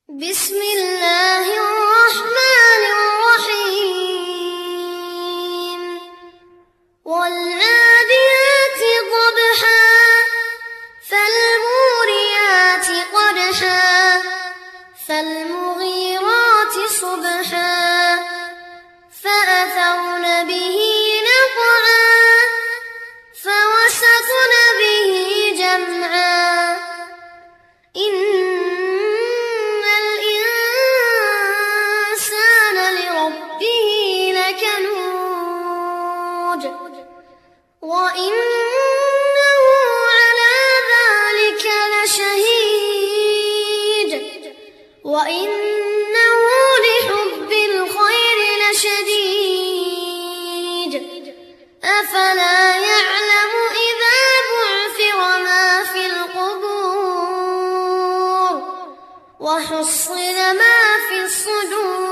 بسم الله الرحمن الرحيم والعاديات ضبحا فالموريات قدحا فالمغيرات صبحا فأثرن به نقعا فوسطن به جمعا إن الإنسان لربه لكنود وإنه على ذلك لشهيد وإنه لحب الخير لشديد أفلا يعلم إذا بعثر ما في القبور وحصل ما في الصدور